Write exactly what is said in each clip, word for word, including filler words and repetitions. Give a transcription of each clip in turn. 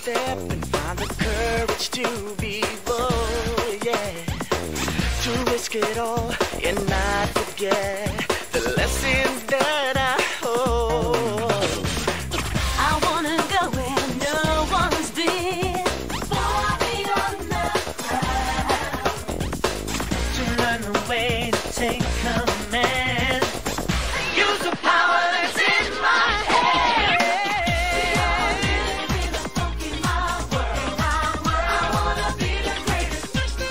step and find the courage to be bold, yeah. To risk it all and not forget the lessons that I hold. I wanna go where no one's been, far beyond the crowd, to learn the way to take command, use the power that's in my hand. we all live in a funky my world, my world. I wanna be the greatest,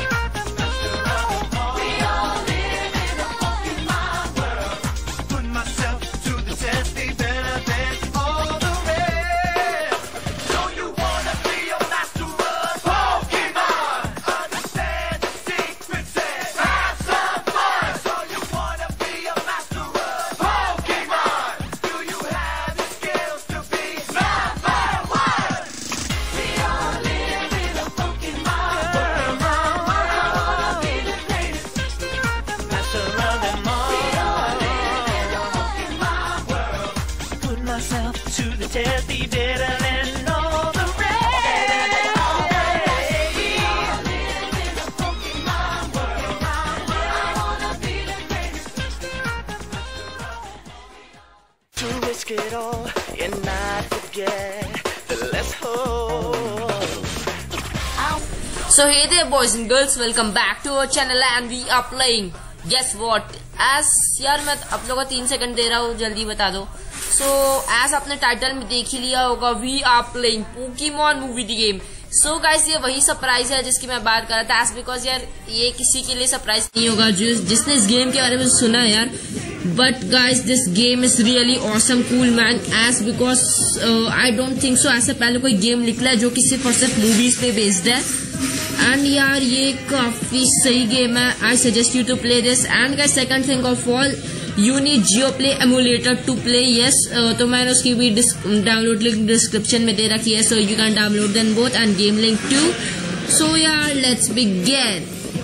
we all live in a funky my world. Put myself to the test, be better than all the rest. So you wanna be a master of Pokemon? Understand the secrets and have some fun. So you wanna be a master of Pokemon? Do you have the skills to be number one? We all live in a funky my world, my world. I wanna be the greatest, Master of them all. we all live in a funky my world. Put myself to the test, be better than all the rest. We all live in a funky my world, my world. I wanna be the greatest. To risk it all and not forget the less hold. So hey there boys and girls, welcome back to our channel and we are playing guess what. As यार मैं आप लोगों को तीन second दे रहा हूँ, जल्दी बता दो. So as आपने टाइटल में देख ही लिया होगा, we are playing Pokemon movie the game. So guys ये वही सरप्राइज है जिसकी मैं बात कर रहा था. As because यार ये किसी के लिए सरप्राइज नहीं होगा जो जिसने इस गेम के बारे में सुना है यार. But guys this game is really awesome, cool man. As because uh, I don't think so ऐसे पहले कोई गेम निकला है जो कि सिर्फ और सिर्फ मूवीज पे बेस्ड है. एंड यार ये काफी सही गेम है. I suggest you to play this. And guys second thing of all, you need geo play emulator to play. Yes, तो मैंने उसकी भी डाउनलोड लिंक डिस्क्रिप्शन में दे रखी है. So you can download then both and game link too. So यार let's begin.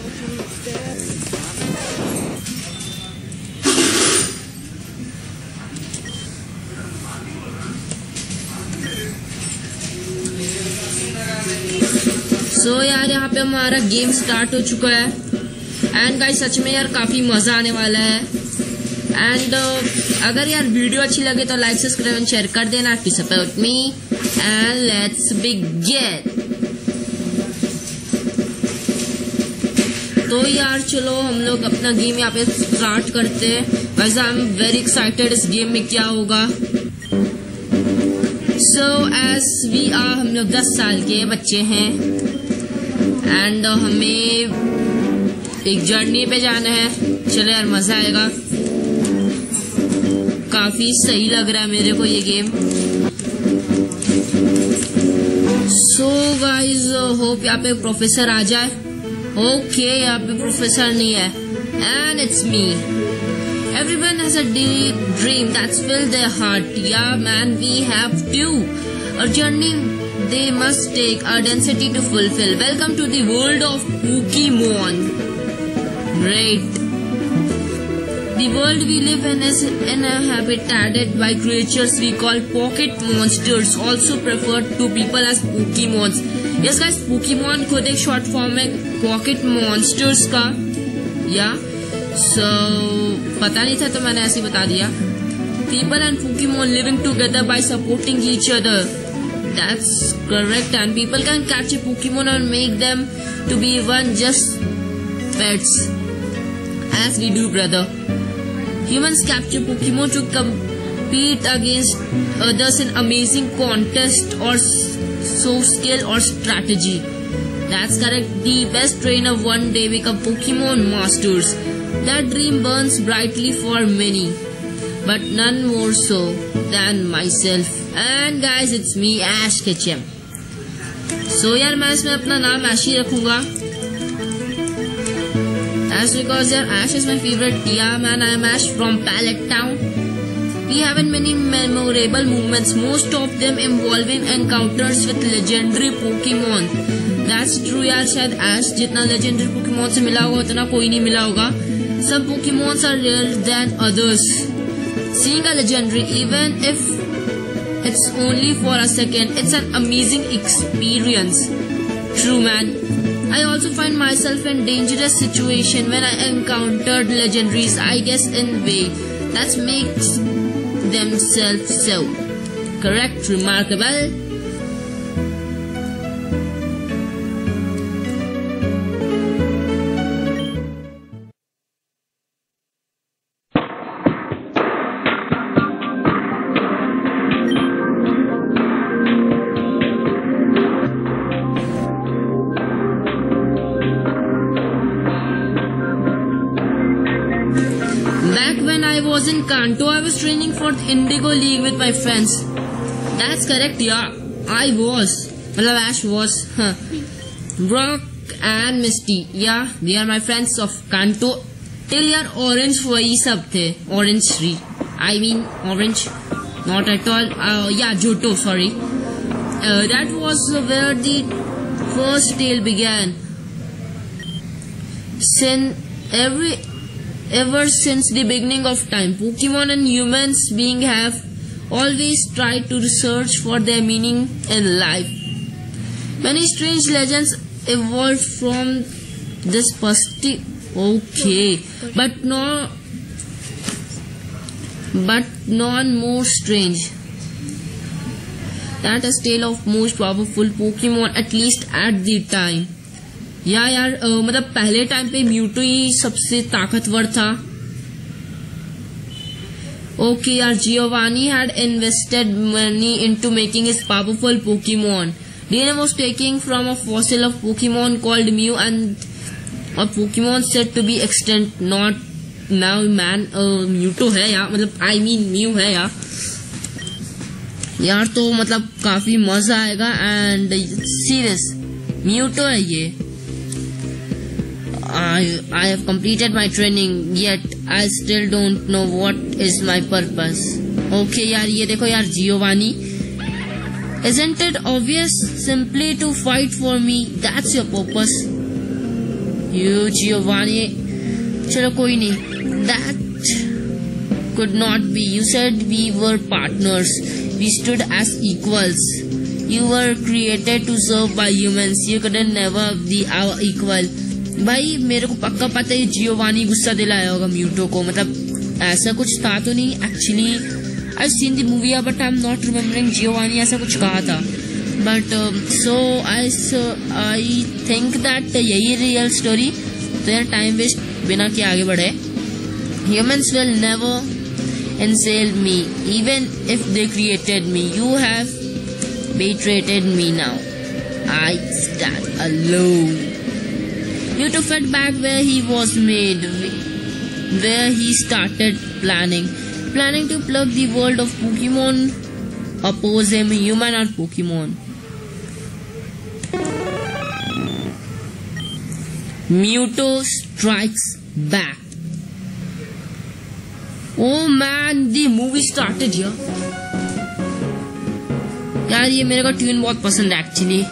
So so, यार यहाँ पे हमारा गेम स्टार्ट हो चुका है. एंड गाइस सच में यार काफी मजा आने वाला है. एंड uh, अगर यार वीडियो अच्छी लगे तो लाइक सब्सक्राइब एंड शेयर कर देना to support me. And let's begin. तो यार चलो हम लोग अपना गेम यहाँ पे स्टार्ट करते हैं. वैसे आई एम वेरी एक्साइटेड इस गेम में क्या होगा. सो एज वी आर, हम लोग दस साल के बच्चे हैं एंड uh, हमें एक जर्नी पे जाना है. चलो यार मजा आएगा. काफी सही लग रहा है मेरे को ये गेम. सो गाइज होप यहाँ पे प्रोफेसर आ जाए. ओके यहाँ पे प्रोफेसर नहीं है. And it's me. Everyone has a dream that's filled their heart. Yeah, man, we have to. A journey they must take, a density to fulfill. Welcome to the world of Pokemon. Right. The world we live in is inhabited by creatures we call pocket monsters, also referred to people as Pokemons. Yes, guys, Pokemon खुद एक short form है pocket monsters का. Yeah. So पता नहीं था तो मैंने ऐसे ही बता दिया. People and Pokemon living together by supporting each other. That's correct. And people can catch a Pokemon and make them to be one just pets, as we do, brother. Humans capture Pokemon to compete against others in amazing contest or show skill or strategy. That's correct. The best trainer one day become Pokemon masters. That dream burns brightly for many, but none more so than myself. And guys, it's me, Ash Ketchum. So यार मैं इसमें अपना नाम Ash ही रखूंगा. Ash because यार Ash is my favorite. Yeah man, I am Ash from Pallet Town. We have many memorable moments, most of them involving encounters with legendary Pokemon. That's true यार. शायद Ash जितना legendary Pokemon से मिला होगा उतना कोई नहीं मिला होगा. Some Pokemons are rarer than others. Seeing a legendary, even if it's only for a second. It's an amazing experience. True, man. I also find myself in dangerous situation when I encountered legendaries. I guess in way that makes themselves so correct, remarkable. I was in Kanto, I was training for the Indigo League with my friends. That's correct, yeah. I was. Well, Ash was. Huh. Brock and Misty. Yeah, they are my friends of Kanto. Till yaar Orange वही सब थे. Orange Tree. I mean Orange. Not at all. Uh, yeah, Johto, sorry. Uh, that was where the first tale began. Sin every... Ever since the beginning of time, Pokemon and humans being have always tried to search for their meaning in life. Many strange legends evolved from this perspective. Okay, but no, but none more strange. That is tale of most powerful Pokemon, at least at the time. या यार आ, मतलब पहले time पे म्यूटो ही सबसे ताकतवर था. Okay यार, Giovanni had invested money into making his powerful Pokemon. DNA was taking from a fossil of Pokemon called Mew and a Pokemon said to be extinct not now man. Mewtwo है यार, मतलब आई mean mu है यार. यार तो मतलब काफी मजा आएगा. एंड सीरियस म्यूटो है ये. I, I have completed my training, yet I still don't know what is my purpose. Okay यार, ये देखो यार Giovanni. Isn't it obvious? Simply to fight for me. That's your purpose. You Giovanni. चलो कोई नहीं. That could not be. You said we were partners. We stood as equals. You were created to serve by humans. You couldn't never be our equal. भाई मेरे को पक्का पता है Giovanni गुस्सा दिलाया होगा म्यूटो को. मतलब ऐसा कुछ था तो नहीं. Actually I seen the movie but I am not remembering Giovanni ऐसा कुछ कहा था. But so I I think that यही रियल स्टोरी. तो यार टाइम वेस्ट बिना के आगे बढ़े. Humans will never enslave me even if they created me. You have betrayed me now. I stand alone. Mewtwo fed back where he was made, where he started planning. Planning to plug the world of Pokemon, oppose him, human or Pokemon. Mewtwo strikes back. Oh man, the movie started here. यार ये मेरे को tune बहुत पसंद है actually.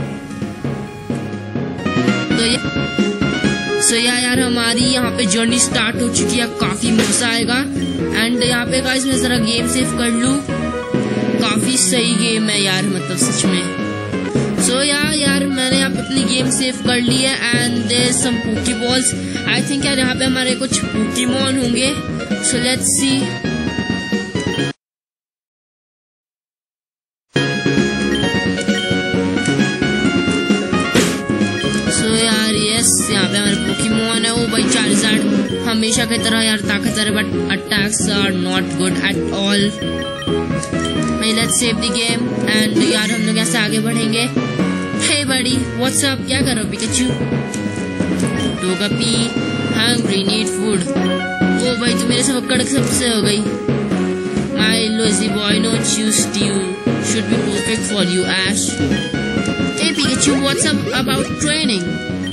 तो ये सो या यार हमारी यहाँ पे जर्नी स्टार्ट हो चुकी है. काफी मजा आएगा. एंड यहाँ पे गाइस मैं जरा गेम सेव कर लूं. काफी सही गेम है यार, मतलब सच में. सो so, यार यार मैंने यहाँ पे अपनी गेम सेव कर ली है. And there some pokeballs. I think यार यहाँ पे हमारे कुछ पोकेमॉन होंगे. So let's see. यहाँ पे हमारे पोकेमॉन है. वो भाई चार्जर्ड हमेशा की तरह यार ताकतवर है, but attacks are not good at all. Let's save the game. And यार हम लोग ऐसे आगे बढ़ेंगे. हे बड़ी व्हाट्स अप, क्या कर रहे हो पिकाचू? टोकापी हंग्री नीड फूड. ओ भाई तू मेरे से कड़क सबसे हो गई. माय लॉजी boy no choose you should be perfect for you Ash. Hey Pikachu what's up about training?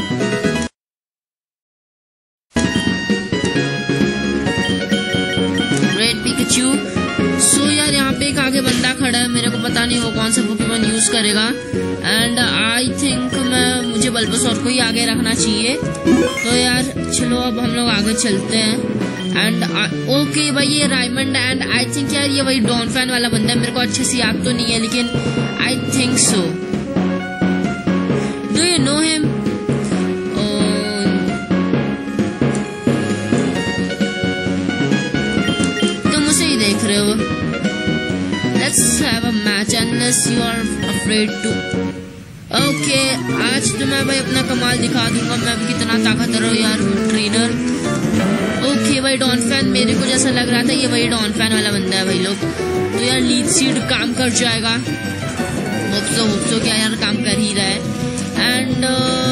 So यार यहाँ पे एक आगे बंदा खड़ा है. मेरे को पता नहीं वो कौन सा पोकेमॉन यूज करेगा. एंड आई थिंक मैं मुझे बल्बसौर को ही आगे रखना चाहिए. तो यार चलो अब हम लोग आगे चलते हैं. एंड ओके भाई ये रायमंड एंड आई थिंक यार ये वही डॉन फैन वाला बंदा है, मेरे को अच्छे से याद तो नहीं है लेकिन I think so. Do you know him? तुम उसे ही देख रहे हो। Let's have a match unless you are afraid to. Okay आज तो मैं भाई अपना कमाल दिखा दूंगा, मैं भी कितना ताकतवर हूँ यार ट्रेनर। ओके भाई डॉन फैन मेरे को जैसा लग रहा था ये वही डॉन फैन वाला बंदा है भाई लोग। तो यार लीड सीड काम कर जाएगा, होप सो होप सो क्या यार काम कर ही रहा है। And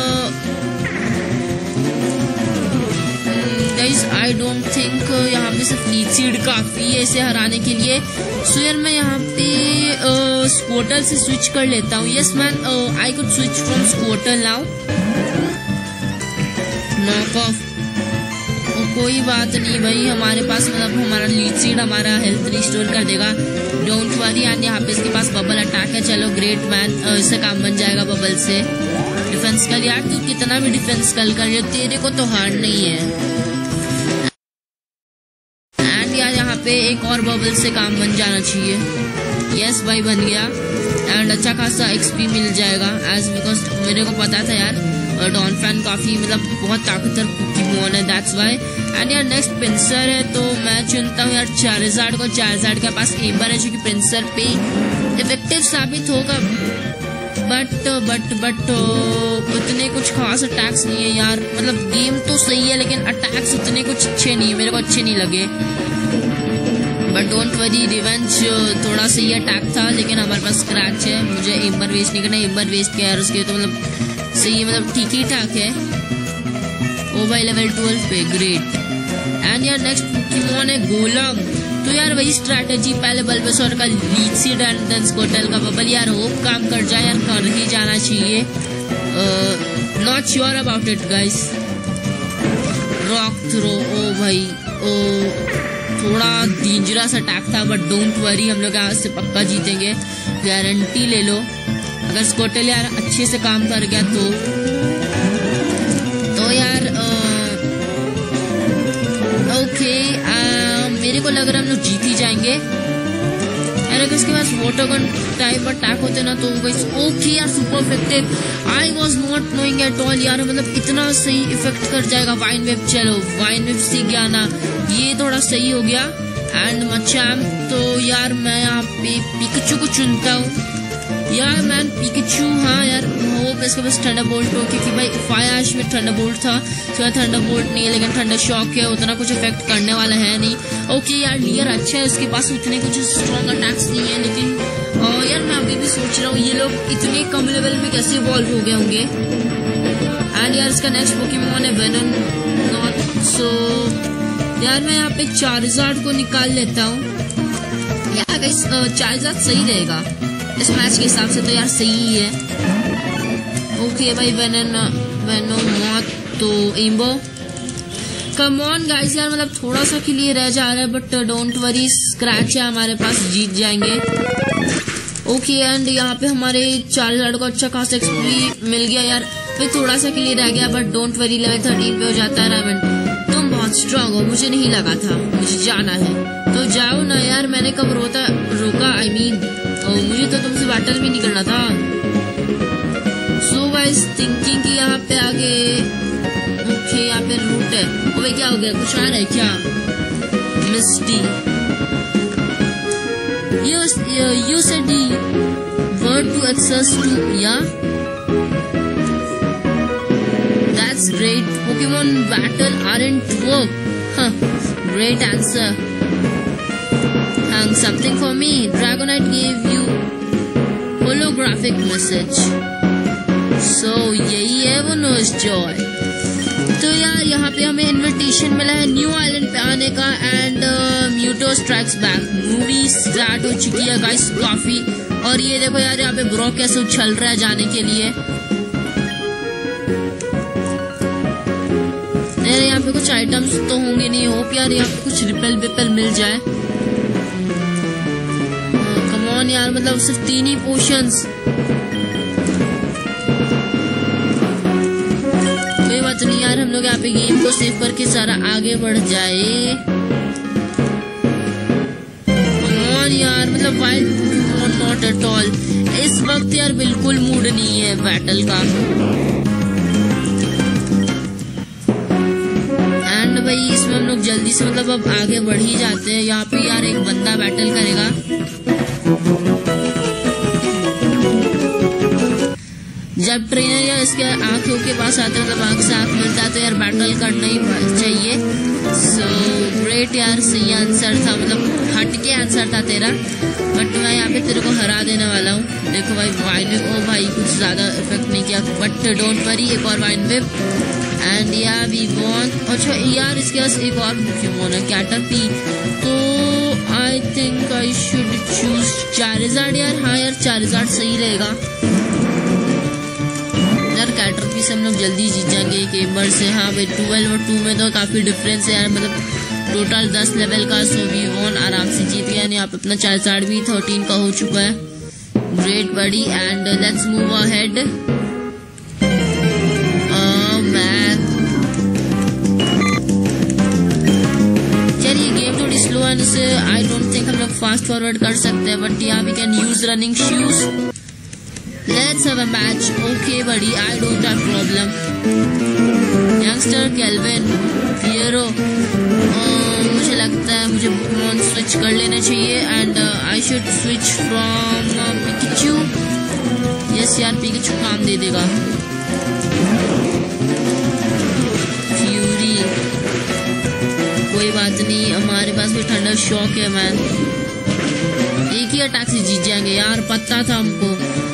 guys I don't think यहाँ पे सिर्फ लीड सीड काफी है इसे हराने के लिए। सो यार मैं यहाँ पे स्क्वार्टल से स्विच कर लेता हूँ। Yes man I could switch from Squirtle now. Knock off कोई बात नहीं भाई, हमारे पास मतलब हमारा लीड सीड हमारा हेल्थ रिस्टोर कर देगा, डोंट वरी। एंड यहाँ पे इसके पास बबल अटैक है, चलो ग्रेट मैन इससे काम बन जाएगा बबल से। डिफेंस कर यार, तू कितना भी डिफेंस कर कर रहे हो तेरे को तो हार नहीं है। एंड यार यहाँ पे एक और बबल से काम बन जाना चाहिए। यस भाई बन गया एंड अच्छा खासा एक्सपी मिल जाएगा एज बिकॉज मेरे को पता था यार डॉन फैन काफी मतलब बहुत ताकतवर पोकेमॉन है, दैट्स व्हाई। एंड यार नेक्स्ट पिंसर है तो मैं चुनता हूँ यार चारजार्ड को। चारजार्ड के पास एम्बर है जो कि पिंसर पे इफेक्टिव साबित होगा, बट बट बट उतने कुछ खास अटैक्स नहीं है यार। मतलब गेम तो सही है लेकिन अटैक्स उतने कुछ अच्छे नहीं है, मेरे को अच्छे नहीं लगे। बट डोंट वरी रिवेंज थोड़ा सही अटैक था लेकिन हमारे पास स्क्रैच है, मुझे एम्बर वेस्ट नहीं करना। एम्बर वेस्ट किया यार उसके तो मतलब सही है, मतलब ठीक ही ठाक है। ओ भाई लेवल ट्वेल्व पे ग्रेट। एंड यार नेक्स्ट पोकेमॉन है गोलम। तो यार वही स्ट्रैटेजी, पहले बल्बासोर का leech seed and then Squirtle का बबल। यार होप काम कर जाए यार, कर ही जाना चाहिए। Not sure about it guys. Rock throw, ओ भाई ओ थोड़ा डेंजरस अटैक था बट डोंट वरी हम लोग यहाँ से पक्का जीतेंगे, गारंटी ले लो। अगर स्क्वार्टल यार अच्छे से काम कर गया तो तो यार ओके मेरे को लग रहा है हम लोग जीत ही जाएंगे यार। अगर इसके पास वाटर गन टाइप अटैक होते ना तो ओके यार super effective. I was not knowing at all यार, मतलब इतना सही इफेक्ट कर जाएगा वाइन वेब। चलो वाइन वेब सीख गया ना, ये थोड़ा सही हो गया। एंड मचाम तो यार मैं यहाँ पे पिकाचू को चुनता हूँ यार मैन। पिकाचू हाँ यार होप इसके पास थंडरबोल्ट हो, क्योंकि भाई फायर में थंडरबोल्ट था तो थंडरबोल्ट नहीं है लेकिन थंडर शॉक है, उतना कुछ इफेक्ट करने वाला है नहीं। ओके यार लियर अच्छा है, इसके पास उतने कुछ स्ट्रॉन्ग अटैक्स नहीं है लेकिन और यार मैं अभी भी सोच रहा हूँ ये लोग इतने कम लेवल में कैसे इवॉल्व हो गए होंगे। एंड यार इसका नेक्स्ट पोकेमॉन है वेनम नॉट। सो यार मैं यहाँ पे चारजार्ड को निकाल लेता हूँ यार। गाइस चारजार्ड सही रहेगा इस मैच के हिसाब से तो यार सही ही है। ओके भाई वेनन वेनम नॉट तो एम्बो। कम ऑन गाइस यार, मतलब थोड़ा सा के लिए रह जा रहा है बट डोंट वरी स्क्रैच है हमारे पास, जीत जाएंगे। ओके एंड यहाँ पे हमारे चारजार्ड को अच्छा खासा एक्सपी मिल गया यार, फिर थोड़ा सा के लिए रह गया but don't worry level thirteen पे हो जाता है रायमंड। तुम बहुत स्ट्रांग हो, मुझे नहीं लगा था, मुझे जाना है तो जाओ ना यार। मैंने कब रोता रोका आई मीन मुझे तो तुमसे बैटल भी नहीं करना था। सो गाइस थिंकिंग कि यहाँ पे आगे ओके यहाँ पे रूट है। ओ भाई क्या हो गया, कुछ आ रहा है क्या? मिस्टी you you said the word to access to yeah, that's great. Pokemon battle aren't work, huh? Great answer. Hang something for me. Dragonite gave you holographic message. So यही है वो नोज जॉय। तो यार यहाँ पे हमें इनविटेशन मिला है न्यू आइलैंड पे आने का and Mewtwo strikes back movie start हो चुकी है गाइस काफी। और ये देखो यार यहाँ पे ब्रॉक कैसे उछल रहा है जाने के लिए। यार यहाँ पे कुछ आइटम्स तो होंगे नहीं, होप यार यहाँ पे कुछ रिपेल विपेल मिल जाए। कम ऑन यार, मतलब सिर्फ तीन ही पोशंस, बात नहीं यार, हम लोग यहाँ पे गेम को सेव करके सारा आगे बढ़ जाए। और यार मतलब वाई नॉट एट ऑल, इस वक्त यार बिल्कुल मूड नहीं है बैटल का। एंड भाई इसमें हम लोग जल्दी से मतलब अब आगे बढ़ ही जाते हैं। यहाँ पे यार एक बंदा बैटल करेगा। जब ट्रेनर यार इसके आंखों के पास आता है, तब आंख से आंख मिलता है, तो यार बैटल करना ही चाहिए। सो ग्रेट यार, सही आंसर था, मतलब हटके आंसर था तेरा, बट मैं यहाँ पे तेरे को हरा देने वाला हूँ। देखो भाई वाइन विप, ओ भाई कुछ ज्यादा इफेक्ट नहीं किया, बट डोंट वरी, एक और vine whip and yeah we won. अच्छा यार इसके पास एक और पोकेमॉन है कैटरपी, तो I think I should choose Charizard यार। हाँ यार चार्जार्ड सही रहेगा यार। कैटरपी से हम लोग जल्दी जीत जाएंगे केम्बर से। हाँ भाई ट्वेल्व और टू में तो काफी डिफरेंस है यार, मतलब टोटल दस लेवल का। सो वी वॉन आराम से जीत गया। यहाँ पे अपना चार्जार्ड भी थर्टीन का हो चुका है। Great buddy and let's move ahead. Slow and से आई डोंट थिंक हम लोग फास्ट फॉरवर्ड कर सकते हैं, but yeah we can use running shoes. Let's have a match. Okay buddy, I don't have problem. Youngster Calvin फियरो, मुझे लगता है मुझे पोकेमॉन स्विच कर लेना चाहिए and I should switch from Pikachu. Yes यार पिकाचू काम दे देगा। फ्यूरी कोई बात नहीं, हमारे पास भी थंडर शॉक है मैन। एक ही अटैक से जीत जाएंगे यार, पता था हमको।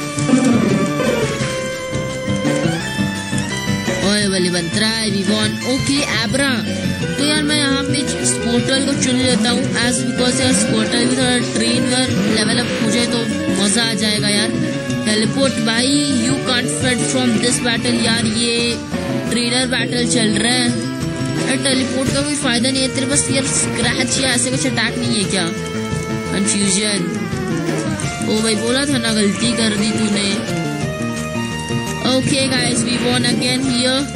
ओए वाली बंतरा वी वॉन। ओके एब्रा, तो यार मैं यहाँ पे स्पोर्टल को चुन लेता हूँ एज बिकॉज यार स्पोर्टल भी थोड़ा ट्रेनर लेवल अप हो जाए तो मजा आ जाएगा यार। टेलीपोर्ट भाई, you can't fight from this battle. यार ये ट्रेनर बैटल चल रहा है, टेलीपोर्ट का कोई फायदा नहीं है। तेरे पास यार स्क्रैच या ऐसे कुछ अटैक नहीं है क्या? कंफ्यूजन। ओ भाई बोला था ना, गलती कर दी तूने। Okay guys we won again here.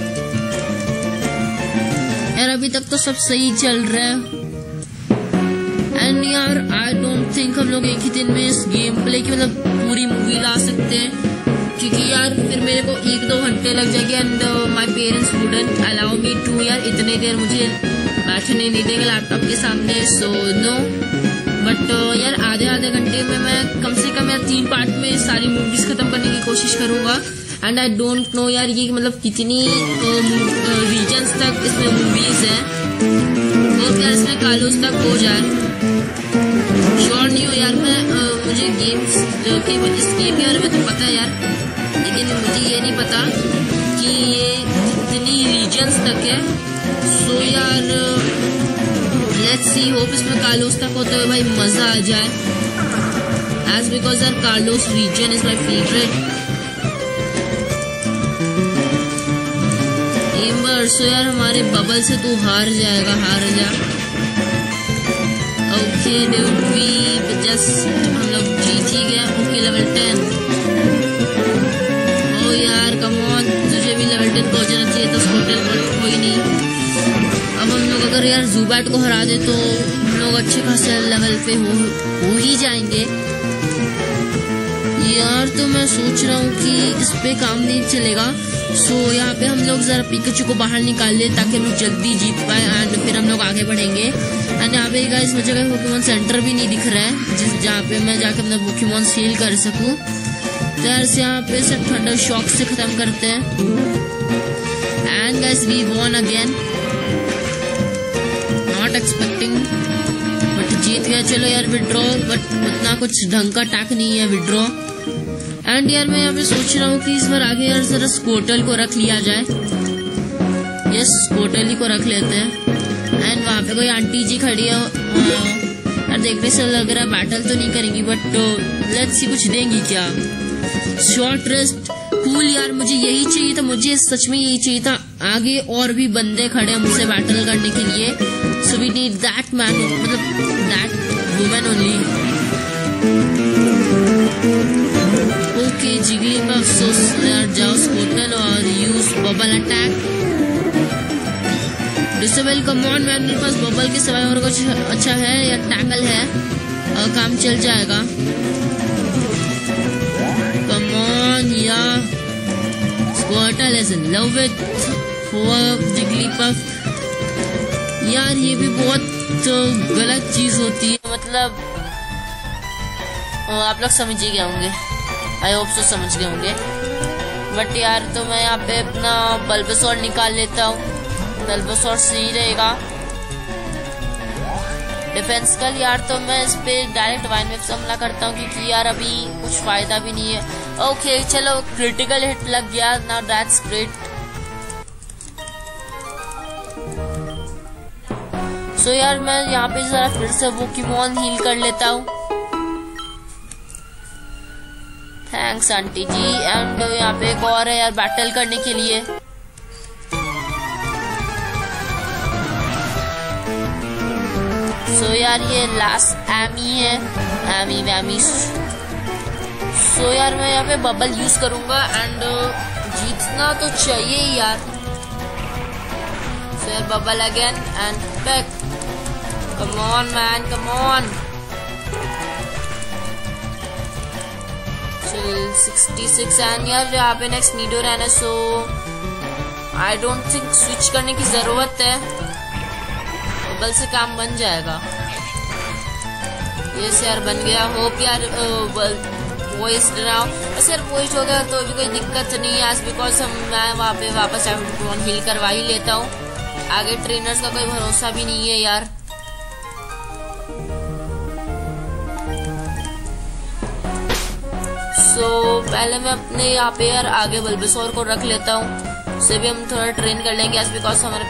यार अभी तक तो सब सही चल रहा है एंड यार आई डोंट थिंक हम लोग एक ही दिन में इस गेम प्ले की मतलब पूरी मूवी ला सकते हैं, क्योंकि यार फिर मेरे को एक दो घंटे लग जाएंगे and my parents wouldn't allow me to. यार इतने देर मुझे बैठने नहीं देंगे लैपटॉप के सामने, सो नो। बट यार आधे आधे घंटे में मैं कम से कम यार तीन पार्ट में सारी मूवीज खत्म करने की कोशिश करूंगा। एंड आई डोंट नो यार ये मतलब कितनी रीजन्स तक इसमें मूवीज हैं। होप यार इसमें कालोस तक हो जाए। श्योर नहीं हो यार मैं, uh, मुझे गेम्स के इस गेम के बारे में तो पता है यार, लेकिन मुझे ये नहीं पता कि ये कितनी रीजन्स तक है। सो यार लेट्स सी, होप इसमें कार्लोस तक होते हुए भाई मजा आ जाए, एज बिकॉज यार Kalos region is my favourite. Ember, so यार हमारे बबल से तू हार जाएगा, हार जा। ओके डूड वी जस्ट हम लोग जीत ही गए। Okay level ten. ओ यार कम ऑन, तुझे भी लेवल टेन पहुंचना चाहिए था स्पोर्टल पर, कोई नहीं। अब हम लोग अगर यार जुबैट को हरा दे तो हम लोग अच्छे खासे लेवल पे हो, हो ही जाएंगे यार। तो मैं सोच रहा हूँ कि इस पे काम नहीं चलेगा। सो so, यहाँ पे हम लोग जरा पिकाचू को बाहर निकाल ले ताकि हम लोग जल्दी जीत पाए एंड फिर हम लोग आगे बढ़ेंगे। एंड यहाँ पे गाइस मुझे कोई पोकेमॉन सेंटर भी नहीं दिख रहा है जिस जहाँ पे मैं जाके अपना पोकेमॉन सेल कर सकूँ। तो यार से यहाँ पे सिर्फ थंडर शॉक से खत्म करते हैं and guys we won again, not expecting but जीत गया। चलो यार विड्रॉ, बट उतना कुछ ढंग का अटैक नहीं है विड्रॉ। एंड यार मैं यहाँ पे सोच रहा हूँ कि इस बार आगे यार जरा स्पोर्टल को रख लिया जाए। यस स्पोर्टल ही को रख लेते हैं। एंड वहाँ पे कोई आंटी जी खड़ी है यार, देखने से लग रहा है बैटल तो नहीं करेंगी, बट लेट्स सी कुछ देंगी क्या। शॉर्ट रेस्ट, कूल यार मुझे यही चाहिए था, मुझे सच में यही चाहिए था। आगे और भी बंदे खड़े हैं मुझसे बैटल करने के लिए, so we need that man, मतलब that women only. Okay Jiggly में अफसोस यार, जाओ स्पोर्टल और use bubble attack disable come on man, मेरे पास बबल के सिवाय और कुछ अच्छा है या टैकल है और काम चल जाएगा। Come on yeah Squirtle is in love with Jigglypuff. यार ये भी बहुत गलत चीज होती है, मतलब आप लोग समझ ही गए होंगे, आई होप सो समझ गए होंगे। बट यार तो मैं यहाँ पे अपना बल्बसोर निकाल लेता हूँ, बल्बसोर सही रहेगा डिफेंस कल। यार तो मैं इस पे डायरेक्ट वाइन वेव से हमला करता हूँ क्योंकि यार अभी कुछ फायदा भी नहीं है। ओके चलो क्रिटिकल हिट लग गया, नाउ दैट्स ग्रेट। सो यार मैं यहाँ पे जरा फिर से पोकेमॉन हील कर लेता हूँ, थैंक्स आंटी जी। एंड यहाँ पे एक और है यार बैटल करने के लिए। सो so, यार ये लास्ट एमी है, एमी वैमी। सो so, यार मैं यहाँ पे बबल यूज करूंगा एंड जीतना तो चाहिए ही यार। सो यार bubble again and back, come on man come on. Sixty six and यार यहाँ पे नेक्स्ट नीडो रहना, so I don't think switch करने की जरूरत है, बबल से काम बन जाएगा। ये यार बन गया, होप यार वॉइस नाउ बस यार वॉइस हो गया तो भी कोई दिक्कत नहीं है, बिकॉज हम मैं वहाँ पे वापस हील करवा ही लेता हूँ। आगे ट्रेनर्स का कोई भरोसा भी नहीं है यार। सो so, पहले मैं अपने यहाँ पे यार आगे बल्बसोर को रख लेता हूँ, उसे भी हम थोड़ा ट्रेन कर लेंगे एज बिकॉज हमारे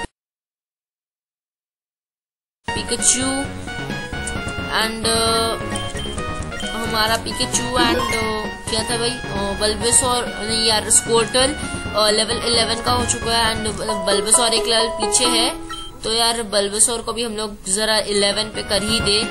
पिकाचू एंड हमारा पिकाचू एंड क्या था भाई बल्बसोर नहीं यार स्क्वार्टल लेवल इलेवन का हो चुका है एंड बल्बसोर एक लेवल पीछे है, तो यार बल्बसोर को भी हम लोग जरा इलेवन पे कर ही दे।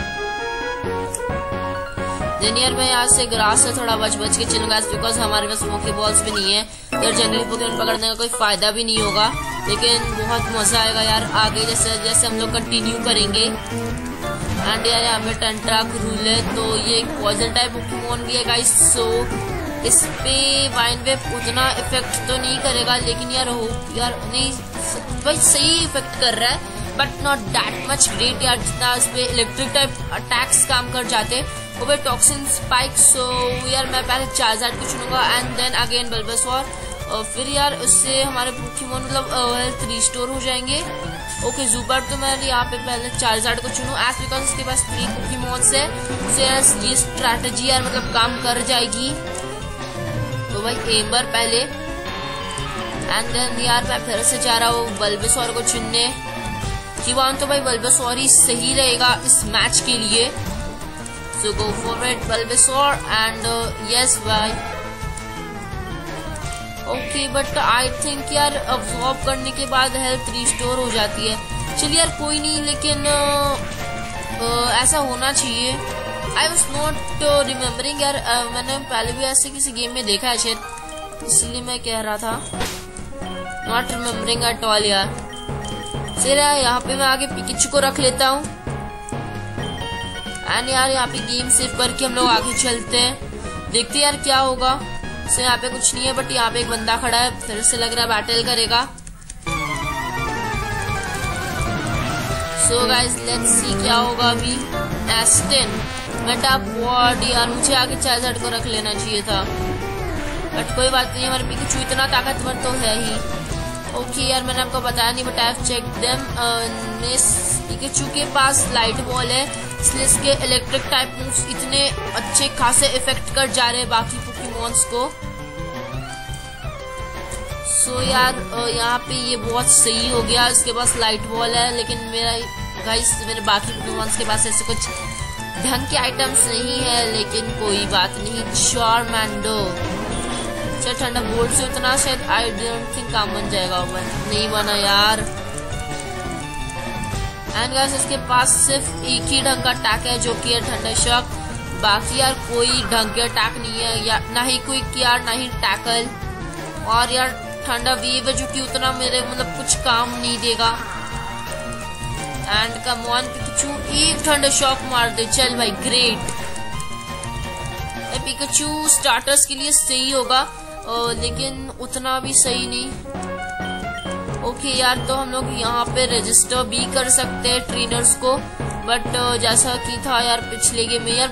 देन यार मैं यहाँ से ग्रास से थोड़ा बच बच के चलूंगा बिकॉज हमारे पास स्मोकी बॉल्स भी नहीं है यार, जंगली पोकेमॉन पकड़ने का कोई फायदा भी नहीं होगा, लेकिन बहुत मजा आएगा यार आगे जैसे जैसे हम लोग कंटिन्यू करेंगे। एंड यार यहाँ पे टंट्राक रूल है, तो ये एक पॉइजन टाइप पोकेमॉन भी है गाइस। सो इस पे वाइन वेव उतना इफेक्ट तो नहीं करेगा, लेकिन यार हो यार नहीं भाई सही इफेक्ट कर रहा है but not that much great यार, जितना इस पे इलेक्ट्रिक टाइप अटैक्स काम कर जाते वो भी टॉक्सिन स्पाइक। सो यार मैं पहले चार्जार्ड को चुनूंगा एंड देन अगेन बल्बसोर, और फिर यार उससे हमारे पोकेमॉन मतलब हेल्थ रिस्टोर हो जाएंगे। ओके ज़ूबर्ट तो मैं यहाँ पे पहले चार्जार्ड को चुनूं एज बिकॉज उसके पास थ्री पोकेमॉन्स है, तो ये स्ट्रैटेजी यार मतलब काम कर जाएगी। तो भाई एम्बर पहले एंड देन यार मैं फिर से जा रहा हूँ बल्बसोर को चुनने की वन, तो भाई बल्बसोर ही सही रहेगा इस मैच के लिए। So go for it Bulbasaur and uh, yes भाई। ओके बट आई थिंक यार अब्सॉर्ब करने के बाद हेल्थ रिस्टोर हो जाती है। चलिए यार कोई नहीं, लेकिन uh, uh, ऐसा होना चाहिए। आई वॉज नॉट रिमेम्बरिंग यार, uh, मैंने पहले भी ऐसे किसी गेम में देखा है शायद, इसलिए मैं कह रहा था नॉट रिमेम्बरिंग एट ऑल यार। चलिए यहाँ पे मैं आगे पिकाचू को रख लेता हूँ एंड यार यहाँ पे गेम सेव करके हम लोग आगे चलते हैं, देखते हैं यार क्या होगा। सो यहाँ पे कुछ नहीं है बट यहाँ पे एक बंदा खड़ा है, फिर से लग रहा है बैटल करेगा। सो गाइस लेट्स सी क्या होगा अभी। एस्टन मेटा वॉर्ड, यार मुझे आगे चार्जर को रख लेना चाहिए था बट कोई बात नहीं, हमारे पिकाचू इतना ताकतवर तो है ही। ओके यार मैंने आपको बताया नहीं but I have checked them, Pikachu के पास लाइट बॉल है इसलिए इसके इलेक्ट्रिक टाइप मूव्स इतने अच्छे खासे इफेक्ट कर जा रहे हैं बाकी पोकेमॉन्स को। सो so, यार यहाँ पे ये बहुत सही हो गया, इसके पास लाइट बॉल है, लेकिन मेरा गाइस मेरे बाकी पोकेमॉन्स के पास ऐसे कुछ ढंग के आइटम्स नहीं है, लेकिन कोई बात नहीं। चारमेंडो चल ठंडा बोर्ड से उतना शायद आई डोंट थिंक काम बन जाएगा, नहीं बना यार। एंड गाइस इसके पास सिर्फ एक ही ढंग का अटैक है जो कि है ठंडा शॉक, बाकी यार कोई ढंग के अटैक नहीं है, या ना ही कोई यार ना ही टैकल, और यार ठंडा वेव है जो कि उतना मेरे मतलब कुछ काम नहीं देगा। एंड कम ऑन पिकाचू, एक थंडर शॉक मार दे। चल भाई ग्रेट। पिकाचू स्टार्टर्स के लिए सही होगा, लेकिन उतना भी सही नहीं। ओके यार, तो हम लोग यहाँ पे रजिस्टर भी कर सकते हैं ट्रेनर्स को, बट जैसा कि था यार पिछले गेम में, यार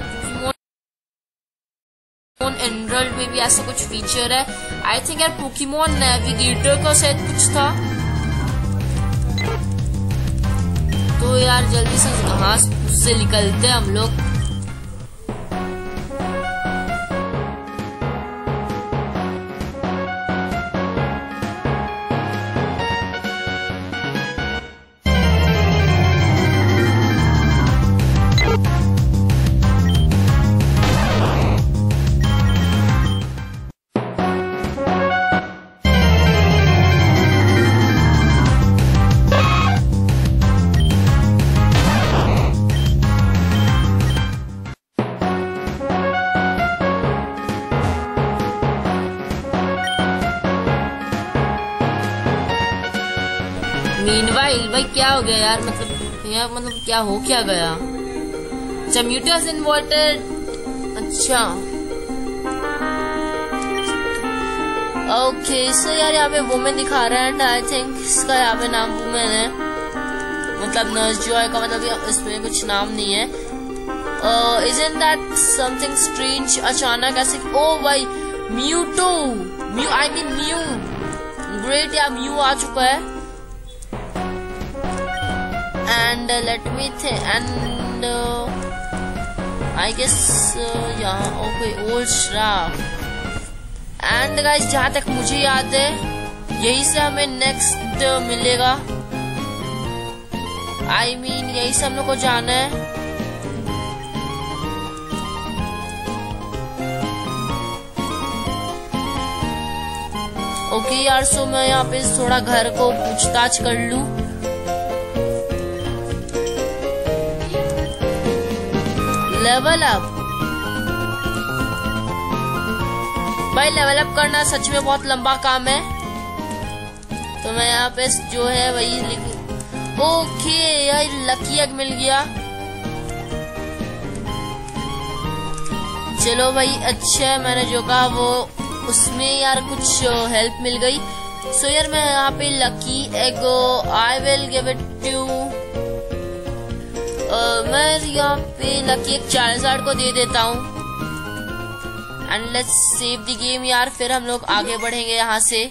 पोकेमॉन एनरोल्ड में भी ऐसा कुछ फीचर है। आई थिंक यार पोकेमॉन नेविगेटर का शायद कुछ था। तो यार जल्दी से घास से निकलते हैं हम लोग। मीनवाइल भाई क्या हो गया यार, मतलब यार मतलब क्या हो क्या गया। अच्छा म्यूटस इन्वर्टेड, अच्छा ओके। सो यार यहाँ पे वुमेन दिखा रहा है एंड आई थिंक इसका यहाँ पे नाम वुमेन है, मतलब नर्स जॉय का मतलब इसमें कुछ नाम नहीं है। Isn't that something strange. अचानक ऐसे, ओ भाई Mewtwo, Mew I mean Mew, great यार म्यू आ चुका है। And uh, let me think, and uh, I guess uh, yeah, okay, old Shroud. And guys, जहाँ तक मुझे याद है यही से हमें नेक्स्ट uh, मिलेगा। I mean यही से हम लोग को जाना है। ओके okay, यार, सो मैं यहाँ पे थोड़ा घर को पूछताछ कर लूं। लेवल अप भाई, लेवल अप करना सच में बहुत लंबा काम है। तो मैं यहाँ पे जो है वही लिख, ओके यार लकी एग मिल गया। चलो भाई अच्छा है, मैंने जो कहा वो उसमें यार कुछ हेल्प मिल गई। सो यार मैं यहाँ पे lucky egg I will give it to, मैं यहाँ पे लकी एक चार्जर्ड को दे देता हूँ। And let's save the game यार, फिर हम लोग आगे बढ़ेंगे यहाँ से।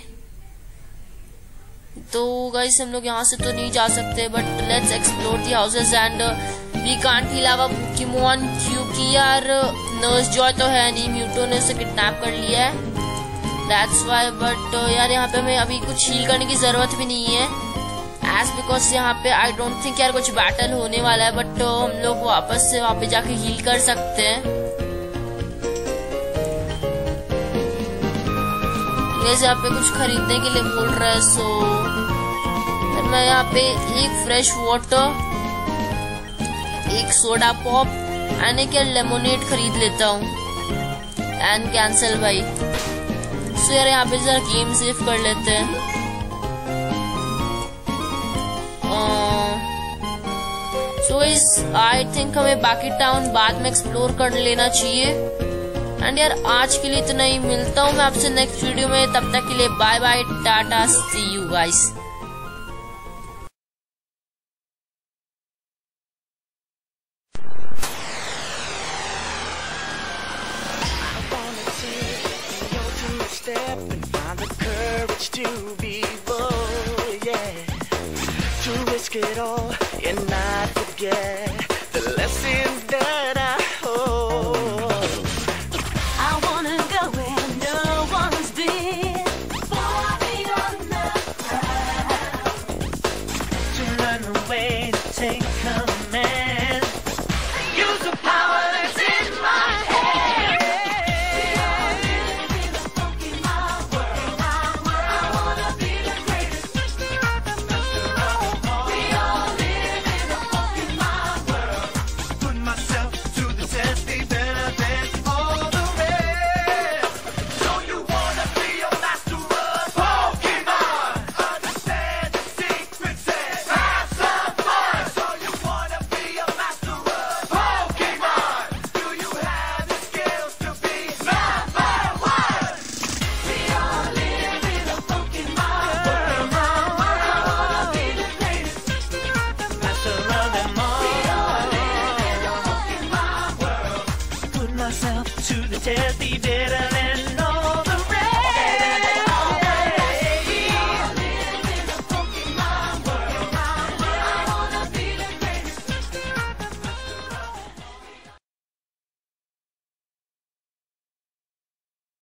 तो गाइस हम लोग यहाँ से तो नहीं जा सकते, but let's explore the houses and we can't heal our Pokemon, क्योंकि यार नर्स जॉय तो है नहीं, म्यूटो ने उसे किडनैप कर लिया है, दैट्स व्हाई। बट यार यहाँ पे हमें अभी कुछ हील करने की जरूरत भी नहीं है, एज बिकॉज यहाँ पे आई डोंट थिंक यार कुछ बैटल होने वाला है। बट हम लोग वापस से वहाँ पे जाके हील कर सकते हैं। जैसे यहाँ पे कुछ खरीदने के लिए बोल रहा है, सो मैं यहाँ पे एक फ्रेश वाटर, एक सोडा पॉप एंड एक लेमोनेड खरीद लेता हूँ एंड कैंसिल भाई। सो यार यहाँ पे जरा गेम सेव कर लेते हैं। सो इस आई थिंक हमें बाकी टाउन बाद में एक्सप्लोर कर लेना चाहिए। एंड यार आज के लिए इतना ही, मिलता हूँ मैं आपसे नेक्स्ट वीडियो में, तब तक के लिए bye bye, tata, see you guys. It all and not forget the lessons that I hold. I wanna go where no one's been, far beyond the crowd. To run away, to take command.